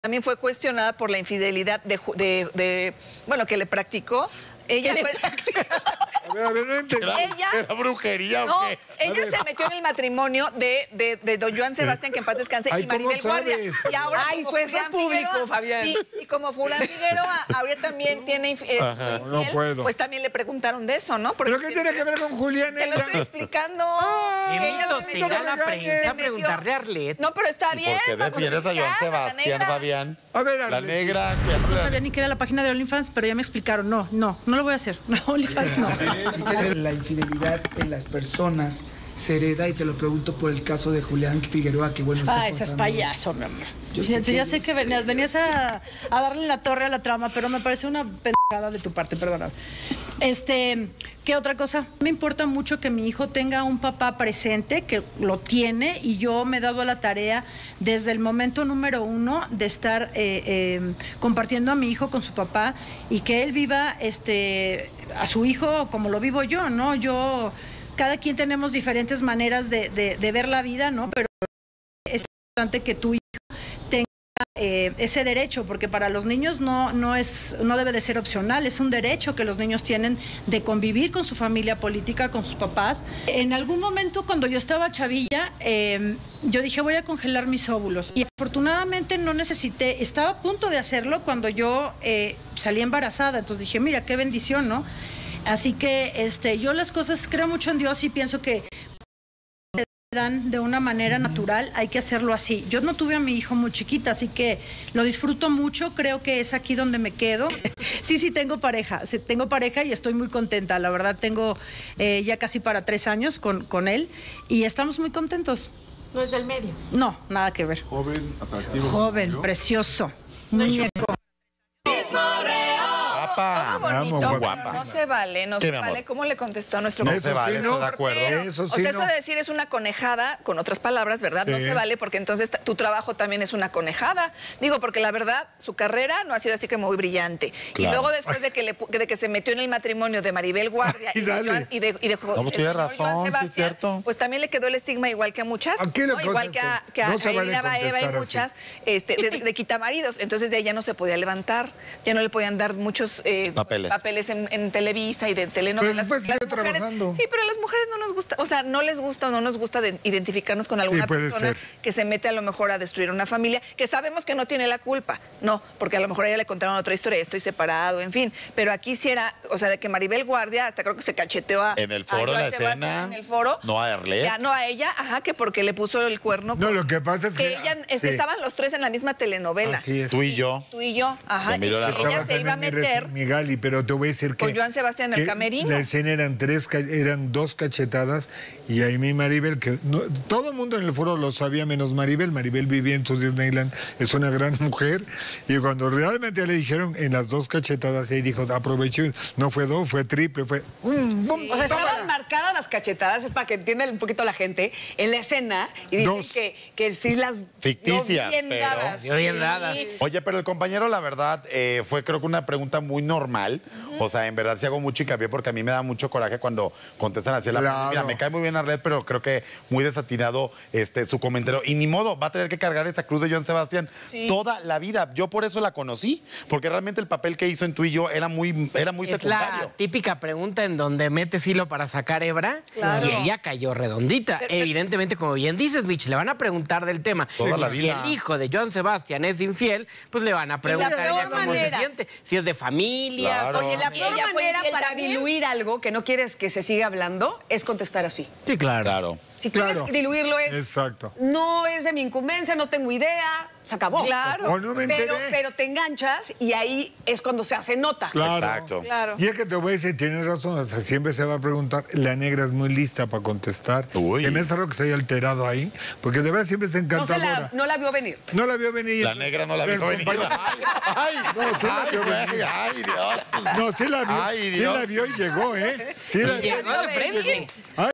también fue cuestionada por la infidelidad bueno, que le practicó. Ella fue... A ver, no entendí. ¿Era brujería no, o qué? ella se metió en el matrimonio de don Joan Sebastián, que en paz descanse, Ay, y Maribel ¿cómo Guardia. sabes? Y ahora, Ay, fue público, Fabián. Sí, y como Fulán Figueroa ahorita también tiene infiel, no puedo. pues también le preguntaron de eso, ¿no? ¿Pero qué tiene que ver con Julián? Te lo estoy explicando. Qué Que ella miedo se te metió- da la se prensa metió- a preguntarle a Arlet. No, pero está ¿Y bien. por qué vamos defieres a Joan explicar, la Sebastián, negra. Fabián? A ver, La Arlet. negra que No habla. sabía ni que era la página de OnlyFans, pero ya me explicaron. No lo voy a hacer. No, OnlyFans no. La infidelidad en las personas se hereda, y te lo pregunto por el caso de Julián Figueroa, que bueno... Ah, ese es payaso, mi amor. Yo Sí, sé sí, que ya sé ellos- que venías a darle la torre a la trama, pero me parece una pendejada de tu parte, perdóname. ¿Qué otra cosa? Me importa mucho que mi hijo tenga un papá presente, que lo tiene, y yo me he dado la tarea desde el momento número 1 de estar compartiendo a mi hijo con su papá y que él viva a su hijo como lo vivo yo, ¿no? Cada quien tenemos diferentes maneras de ver la vida, ¿no? Pero es importante que tu hijo tenga ese derecho, porque para los niños no debe de ser opcional, es un derecho que los niños tienen de convivir con su familia política, con sus papás. En algún momento, cuando yo estaba chavilla, yo dije, voy a congelar mis óvulos, y afortunadamente no necesité, estaba a punto de hacerlo cuando yo salí embarazada, entonces dije, mira, qué bendición, ¿no? Así que yo las cosas, creo mucho en Dios y pienso que se dan de una manera natural, hay que hacerlo así. Yo no tuve a mi hijo muy chiquita, así que lo disfruto mucho, creo que es aquí donde me quedo. Sí, tengo pareja, y estoy muy contenta, la verdad tengo ya casi para 3 años con él y estamos muy contentos. No es del medio. No, nada que ver. Joven, atractivo. Joven, precioso, muñeco. Guapa. Bonito, Amo, pero guapa. no se vale, no ¿Qué, se mi amor? vale. ¿Cómo le contestó a nuestro No Eso se vale, sí, estoy no. de acuerdo. Eso o sí, sea, eso no. de decir es una conejada, con otras palabras, ¿verdad? No Sí. se vale porque entonces tu trabajo también es una conejada. Digo, porque la verdad, su carrera no ha sido así que muy brillante. Claro. Y luego después de que se metió en el matrimonio de Maribel Guardia Ay, dale. y de No, pues tiene el señor razón, Joan sí es Sebastián, cierto. pues también le quedó el estigma igual que a muchas, Aquí la ¿no? cosa Igual es que a que no se vale Irina Baeva y contestar muchas, de quitamaridos. Entonces de ella no se podía levantar, ya no le podían dar muchos Papeles. en Televisa y de telenovelas. Pero después Las sigue mujeres- trabajando. Sí, pero a las mujeres no nos gusta, o sea, no les gusta o no nos gusta identificarnos con alguna puede persona ser. que se mete a lo mejor a destruir una familia, que sabemos que no tiene la culpa. No, porque a lo mejor a ella le contaron otra historia, estoy separado, en fin. Pero aquí sí era, o sea, de que Maribel Guardia, hasta creo que se cacheteó a... En el foro, a Joan la Sebastián escena. En el foro. No a Arlet. Ya no a ella, ajá, que porque le puso el cuerno. No, lo que pasa es que... ella, sí. estaban los tres en la misma telenovela. Así es. Tú y yo. Tú y yo, ajá. Y Emilio Y La Rosa. ella se iba a meter Mi Gali, pero te voy a decir que... con Joan Sebastián en el que camerino. La escena eran 2 cachetadas, y ahí mi Maribel, que todo el mundo en el foro lo sabía menos Maribel. Maribel vivía en su Disneyland, es una gran mujer, y cuando realmente le dijeron en las 2 cachetadas, ella dijo, aprovechó, no fue 2, fue triple, fue... ¡bum! O sea, estaban marcadas las cachetadas, es para que entienda un poquito la gente, en la escena, y dicen 2. que sí las... Ficticias, dio bien pero- dadas. dio bien dadas. Oye, pero el compañero, la verdad, fue creo que una pregunta muy normal. O sea, en verdad sí hago mucho hincapié porque a mí me da mucho coraje cuando contestan así a la Claro. pregunta. Mira, me cae muy bien Arlet, pero creo que muy desatinado su comentario. Y ni modo, va a tener que cargar esa cruz de Joan Sebastián toda la vida. Yo por eso la conocí, porque realmente el papel que hizo en Tú y Yo era muy Es secundario. la típica pregunta en donde metes hilo para sacar hebra, Claro. y ella cayó redondita. Evidentemente, como bien dices, Mitch, le van a preguntar del tema. Toda la Si vida. el hijo de Joan Sebastián es infiel, pues le van a preguntar a ella peor cómo manera. se siente. Si es de familia. Claro. Oye, la Y peor ella fue manera infiel para también. diluir algo que no quieres que se siga hablando es contestar así. Sí, claro. Claro. Si quieres Claro. diluirlo es... Exacto. No es de mi incumbencia, no tengo idea, se acabó. Claro. O no me enteré. Pero te enganchas y ahí es cuando se hace nota. Claro. Exacto. Claro. Y es que te voy a decir, tienes razón, o sea, siempre se va a preguntar, la negra es muy lista para contestar. Uy. Que me es raro que se haya alterado ahí, porque de verdad siempre es encantadora. No la vio venir. No la vio venir. La negra no la vio venir. Ay, no, sí la vio güey, venir. ay, Dios. No, sí la vio. Ay, Sí Dios. la vio y llegó, ¿eh? Sí la Y llegó de frente. Ay,